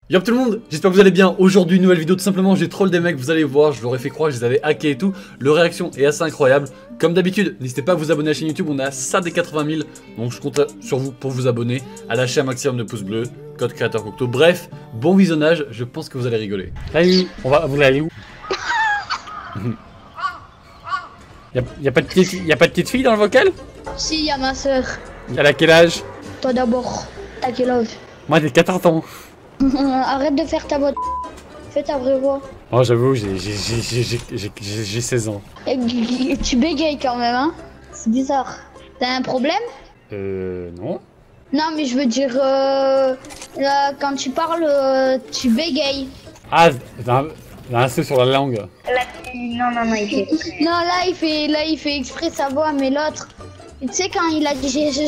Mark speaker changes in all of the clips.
Speaker 1: Yo tout le monde, j'espère que vous allez bien. Aujourd'hui, nouvelle vidéo, tout simplement, j'ai troll des mecs, vous allez voir, je leur ai fait croire que je les avais hackés et tout. Leur réaction est assez incroyable. Comme d'habitude, n'hésitez pas à vous abonner à la chaîne YouTube, on a ça des 80 000. Donc je compte sur vous pour vous abonner, à lâcher un maximum de pouces bleus, code créateur Cocteau. Bref, bon visionnage, je pense que vous allez rigoler.
Speaker 2: Salut, vous allez où? Y'a pas de petite fille dans le vocal?
Speaker 3: Si, y'a ma soeur.
Speaker 2: Elle a quel âge?
Speaker 3: Toi d'abord. T'as quel âge?
Speaker 2: Moi j'ai 14 ans.
Speaker 3: Arrête de faire ta voix. Fais ta vraie voix.
Speaker 2: Oh j'avoue, j'ai 16 ans.
Speaker 3: Et tu bégayes quand même, hein? C'est bizarre. T'as un problème?
Speaker 2: Non.
Speaker 3: Non, mais je veux dire, là, quand tu parles, tu bégayes.
Speaker 2: Ah, t'as un truc sur la langue.
Speaker 4: Non, il fait exprès.
Speaker 3: Non, là, il fait exprès sa voix, mais l'autre, tu sais, quand il a dit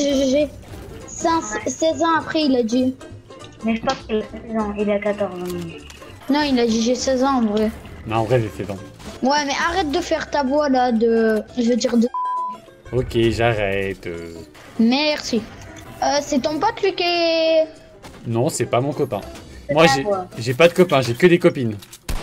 Speaker 3: 16 ans après, il a dit.
Speaker 4: Mais je pense qu'il a 16 ans, il a 14 ans.
Speaker 3: Non, il a dit j'ai 16 ans en vrai.
Speaker 2: Non, en vrai j'ai 16 ans.
Speaker 3: Ouais, mais arrête de faire ta voix là, de. Je veux dire de.
Speaker 2: Ok, j'arrête.
Speaker 3: Merci. C'est ton pote lui qui est.
Speaker 2: Non, c'est pas mon copain. Moi j'ai pas de copain, j'ai que des copines.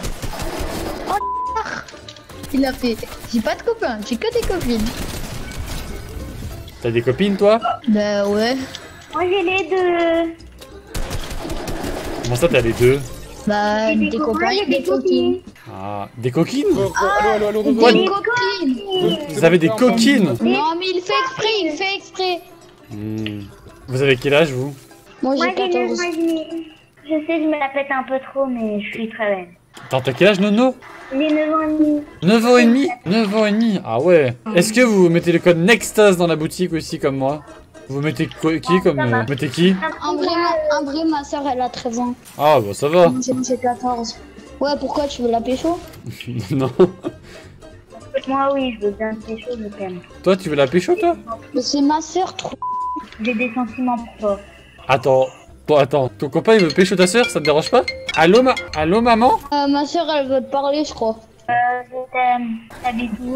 Speaker 3: Il a fait. J'ai pas de copains, j'ai que des copines.
Speaker 2: T'as des copines toi?
Speaker 3: Bah ouais.
Speaker 4: Moi j'ai les deux.
Speaker 2: Comment ça t'as les deux?
Speaker 3: Bah des copains et des copines.
Speaker 2: Ah, des coquines?
Speaker 3: Des
Speaker 2: Quoi?
Speaker 3: copines.
Speaker 2: Vous avez des coquines?
Speaker 3: Non mais il fait exprès,
Speaker 2: Vous avez quel âge vous?
Speaker 3: Moi
Speaker 4: Moi
Speaker 3: j'ai
Speaker 4: j'ai
Speaker 3: 14.
Speaker 4: 9 ans et demi. Je sais, je me la pète un peu trop, mais je suis très belle.
Speaker 2: Attends, t'as quel âge Nono?
Speaker 4: J'ai 9 ans et demi.
Speaker 2: 9 ans et demi? 9 ans et demi? Ah ouais. Est-ce que vous mettez le code NEXTAS dans la boutique aussi comme moi? Vous mettez qui comme... mettez qui?
Speaker 3: En vrai, ma soeur elle a 13 ans.
Speaker 2: Ah bah ça va.
Speaker 3: J'ai 14. Ouais, pourquoi tu veux la pécho?
Speaker 2: Non.
Speaker 4: Moi oui, je veux bien te pécho, je t'aime.
Speaker 2: Toi tu veux la pécho toi?
Speaker 3: Mais c'est ma soeur trop.
Speaker 4: J'ai des sentiments pour toi.
Speaker 2: Attends. Bon attends, ton copain il veut pécho ta soeur, ça te dérange pas? Allô maman?
Speaker 3: Ma soeur elle veut te parler, je crois.
Speaker 4: Je t'aime. T'habites où?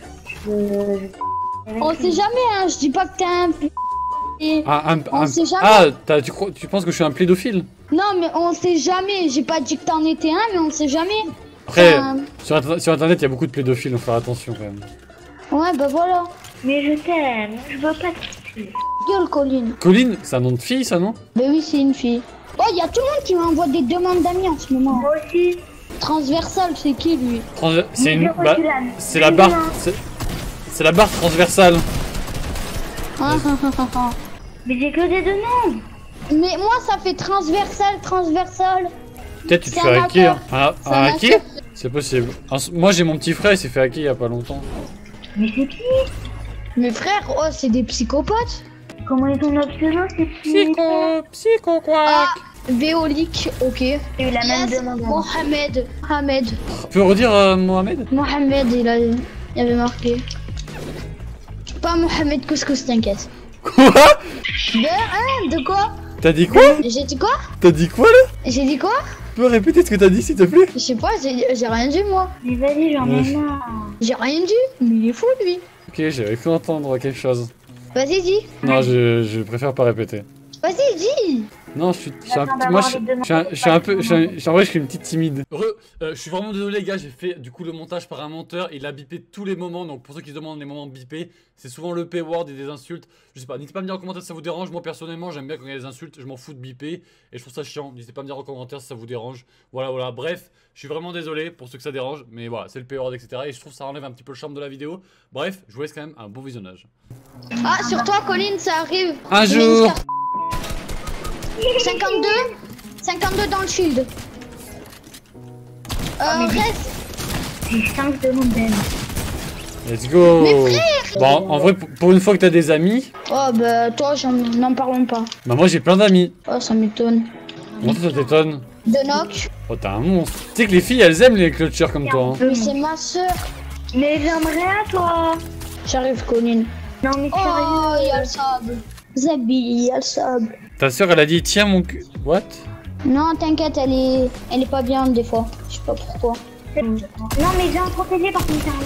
Speaker 3: On sait jamais, hein, je dis pas que t'es un. On sait jamais.
Speaker 2: Ah, tu penses que je suis un pédophile?
Speaker 3: Non, mais on sait jamais. J'ai pas dit que t'en étais un, mais on sait jamais.
Speaker 2: Après,
Speaker 3: Enfin,
Speaker 2: sur internet il y a beaucoup de pédophiles, faut faire attention quand même.
Speaker 3: Ouais, bah voilà.
Speaker 4: Mais je t'aime, je veux pas te tuer.
Speaker 3: Gueule, Colline.
Speaker 2: Colline, c'est un nom de fille ça non?
Speaker 3: Bah oui, c'est une fille. Oh, y a tout le monde qui m'envoie des demandes d'amis en ce moment.
Speaker 4: Moi aussi.
Speaker 3: Transversal, c'est qui lui?
Speaker 2: C'est une...
Speaker 4: Mais
Speaker 2: bah, c'est la barre... C'est la barre transversale.
Speaker 3: Ah, ah, ah, ah, ah.
Speaker 4: Mais j'ai que des demandes.
Speaker 3: Mais moi, ça fait transversal.
Speaker 2: Peut-être tu te
Speaker 3: C'est
Speaker 2: fais
Speaker 3: un
Speaker 2: hacker.
Speaker 3: hacker. C'est un
Speaker 2: hacker? C'est possible. Moi j'ai mon petit frère, il s'est fait hacker il y a pas longtemps.
Speaker 4: Mais c'est qui?
Speaker 3: Mes frères, oh, c'est des psychopathes.
Speaker 4: Comment ils ont notre pseudo, c'est qui?
Speaker 2: Psycho quoi.
Speaker 3: Ah, Véolique, ok.
Speaker 4: J'ai eu la même
Speaker 3: Yes,
Speaker 4: demande.
Speaker 3: Mohamed.
Speaker 2: Tu peux redire Mohamed?
Speaker 3: Mohamed, il avait marqué. Pas Mohamed Couscous, t'inquiète.
Speaker 2: Quoi?
Speaker 3: De quoi?
Speaker 2: T'as dit quoi?
Speaker 3: J'ai dit quoi?
Speaker 2: T'as dit quoi là?
Speaker 3: J'ai dit quoi?
Speaker 2: Tu peux répéter ce que t'as dit s'il te plaît?
Speaker 3: Je sais pas, j'ai rien dit moi.
Speaker 4: Mais vas-y, j'en ai marre.
Speaker 3: J'ai rien dit, mais il est fou lui.
Speaker 2: Ok, j'avais cru entendre quelque chose.
Speaker 3: Vas-y, dis.
Speaker 2: Non, je préfère pas répéter.
Speaker 3: Vas-y, dis.
Speaker 2: Non, je suis un
Speaker 4: J'attends
Speaker 2: petit... Moi,
Speaker 4: d'avoir les demandes.
Speaker 2: je suis un peu... En vrai, je suis une petite timide.
Speaker 1: Je suis vraiment désolé les gars, j'ai fait du coup le montage par un monteur, il a bipé tous les moments, donc pour ceux qui se demandent les moments bipés, c'est souvent le P-word et des insultes, je sais pas, n'hésitez pas à me dire en commentaire si ça vous dérange, moi personnellement j'aime bien quand il y a des insultes, je m'en fous de biper, et je trouve ça chiant, n'hésitez pas à me dire en commentaire si ça vous dérange, voilà, bref, je suis vraiment désolé pour ceux que ça dérange, mais voilà, c'est le P-word etc, et je trouve que ça enlève un petit peu le charme de la vidéo, bref, je vous laisse quand même un bon visionnage.
Speaker 3: Ah, sur toi, Colline, ça arrive.
Speaker 2: Un jour.
Speaker 3: 52 dans le shield. Reste.
Speaker 4: J'ai 5 demandes d'amis.
Speaker 2: Let's go.
Speaker 3: Mais frère.
Speaker 2: Bon, en vrai, pour une fois que t'as des amis,
Speaker 3: Oh, bah toi, n'en parlons pas.
Speaker 2: bah moi j'ai plein d'amis.
Speaker 3: Oh, ça m'étonne.
Speaker 2: Comment ça t'étonne?
Speaker 3: De knock.
Speaker 2: Oh, t'es un monstre. Tu sais que les filles, elles aiment les clutchers comme toi. Hein.
Speaker 3: Mais c'est ma soeur.
Speaker 4: Mais j'aimerais à toi.
Speaker 3: J'arrive, Colline.
Speaker 4: Non, mais
Speaker 3: Oh,
Speaker 4: sérieux.
Speaker 3: il y a le sable. Zabi, il y a le sable.
Speaker 2: Ta soeur, elle a dit tiens mon cul. What?
Speaker 3: Non, t'inquiète, elle est pas bien des fois. Je sais pas pourquoi.
Speaker 4: Non, mais j'ai un protégé par contre, c'est un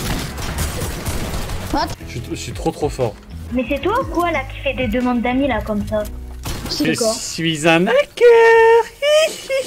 Speaker 4: mec.
Speaker 2: Je suis trop fort.
Speaker 4: Mais c'est toi ou quoi là qui fait des demandes d'amis là comme ça?
Speaker 3: C'est
Speaker 2: Je
Speaker 3: le corps.
Speaker 2: suis un hacker.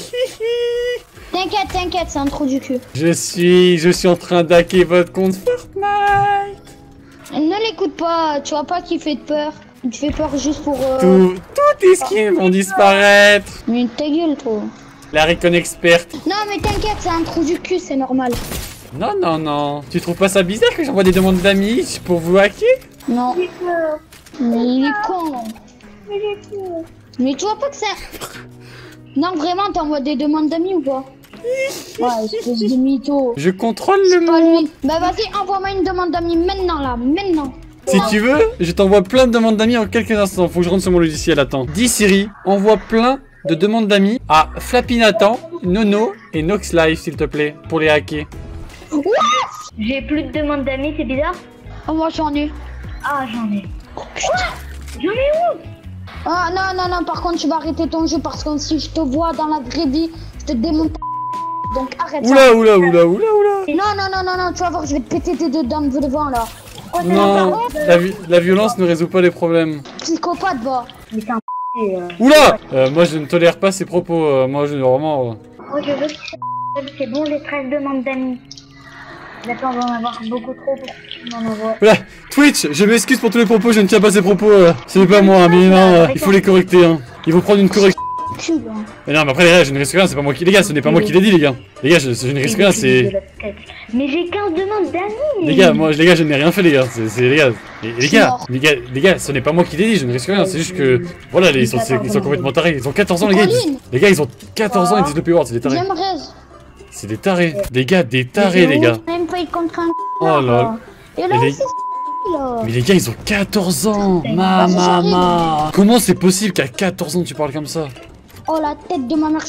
Speaker 3: t'inquiète, c'est un trou du cul.
Speaker 2: Je suis en train d'hacker votre compte Fortnite.
Speaker 3: Ne l'écoute pas, tu vois pas qu'il fait de peur. Il te fait peur juste pour...
Speaker 2: Tous tes skins vont disparaître.
Speaker 3: Mais ta gueule, toi.
Speaker 2: La Recon Expert.
Speaker 3: Non, mais t'inquiète, c'est un trou du cul, c'est normal.
Speaker 2: Non, non, non. Tu trouves pas ça bizarre que j'envoie des demandes d'amis pour vous hacker?
Speaker 3: Non.
Speaker 4: J'ai peur.
Speaker 3: Mais il est con.
Speaker 4: Mais j'ai peur.
Speaker 3: Mais tu vois pas que c'est... Non, vraiment, t'envoies des demandes d'amis ou pas? Ouais, espèce de mytho.
Speaker 2: Je contrôle le
Speaker 3: C'est pas
Speaker 2: monde.
Speaker 3: lui. Bah vas-y, envoie-moi une demande d'amis maintenant, là, maintenant.
Speaker 2: Si tu veux, je t'envoie plein de demandes d'amis en quelques instants. Faut que je rentre sur mon logiciel, attends. Dis Siri, envoie plein de demandes d'amis à Flappy Nathan, Nono et Nox Live, s'il te plaît, pour les hacker.
Speaker 4: J'ai plus de demandes d'amis, c'est bizarre.
Speaker 3: Oh, moi, j'en ai.
Speaker 4: Ah, j'en ai. J'en ai où?
Speaker 3: Ah, non, non, non, par contre, tu vas arrêter ton jeu parce que si je te vois dans la vraie vie, je te démonte. Donc arrête ça.
Speaker 2: Oula, oula, oula, oula, oula.
Speaker 3: Non, non, non, non, non, tu vas voir, je vais te péter tes deux dents devant là. Oh, t'es
Speaker 2: Non,
Speaker 3: un
Speaker 2: la violence ne résout pas les problèmes.
Speaker 3: psychopathe, va.
Speaker 4: Mais c'est un
Speaker 2: Oula moi je ne tolère pas ces propos, moi je vraiment...
Speaker 4: Moi, je veux que c'est bon, les 13 demandes d'amis. D'accord, on va en avoir beaucoup trop pour m'en envoie.
Speaker 2: Oula, Twitch, je m'excuse pour tous les propos, je ne tiens pas ces propos, ce n'est pas moi, mais non, il faut les correcter, hein. Il faut prendre une correction.
Speaker 3: Cul, là.
Speaker 2: Mais non, mais après les gars, je ne risque rien, c'est pas moi qui... Les gars, ce n'est pas moi qui l'ai dit, les gars. Les gars, je ne risque rien, c'est...
Speaker 4: Mais j'ai 15 demandes d'amis.
Speaker 2: Les gars, moi, je n'ai rien fait, les gars. C'est les gars. Les gars, ce n'est pas moi qui l'ai dit, je ne risque rien. C'est juste que, voilà, ils sont complètement tarés. Ils ont 14 ans, les gars. Les gars, ils ont 14 ans, ils disent le P-word, c'est des tarés.
Speaker 3: J'aimerais.
Speaker 2: C'est des tarés. Les gars, des tarés, les gars.
Speaker 3: Même pas contre un.
Speaker 2: Oh là.
Speaker 3: Et là
Speaker 2: Mais les-
Speaker 3: aussi, là.
Speaker 2: Mais les gars, ils ont 14 ans. Maman. Comment c'est possible qu'à 14 ans tu parles comme ça?
Speaker 3: Oh la tête de ma mère.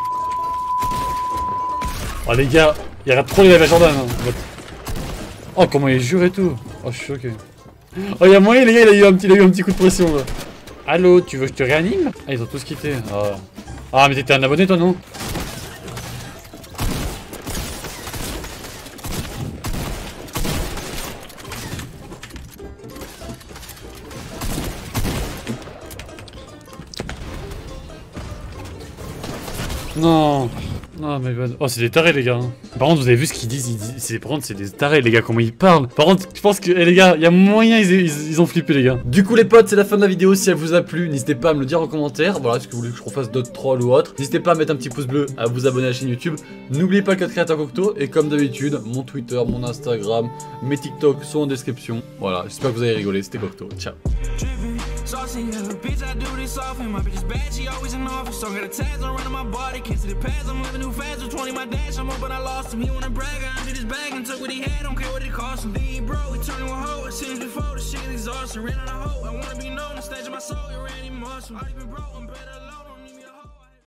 Speaker 2: Oh les gars, il y a trop les lives à Jordan. Hein. Oh comment il jure et tout. Oh je suis choqué. Oh il y a moyen les gars, il a eu un petit coup de pression là. Allô, tu veux que je te réanime? Ah ils ont tous quitté. Oh. Ah mais t'étais un abonné toi non? Non. Non mais oh c'est des tarés les gars. Hein. Par contre vous avez vu ce qu'ils disent, par contre c'est des tarés les gars, comment ils parlent. Par contre je pense que les gars, il y a moyen ils ont flippé les gars. Du coup les potes c'est la fin de la vidéo, si elle vous a plu n'hésitez pas à me le dire en commentaire. Voilà, est-ce que vous voulez que je refasse d'autres trolls ou autre. N'hésitez pas à mettre un petit pouce bleu, à vous abonner à la chaîne YouTube. N'oubliez pas le code créateur Cocteau et comme d'habitude mon Twitter, mon Instagram, mes TikTok sont en description. Voilà, j'espère que vous avez rigolé, c'était Cocteau, ciao.
Speaker 5: Saucy, yeah, bitch, I do this often. My bitch is bad, she always in office. So I got a tags on running my body. Can't see the pads, I'm living too fast. With 20, my dash, I'm up, but I lost him. He wanna brag, I emptied his bag and took what he had. Don't care what it cost him. Then he broke, he turned to a hoe. It seems before the shit is exhausted. Ran on a hoe, I wanna be known. The stage of my soul, you're Randy Moss. I even broke, I'm better.